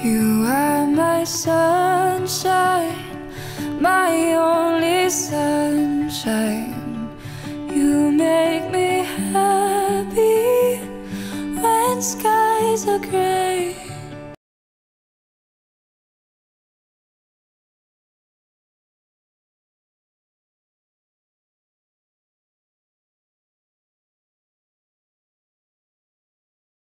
You are my sunshine, my only sunshine. You make me happy when skies are gray.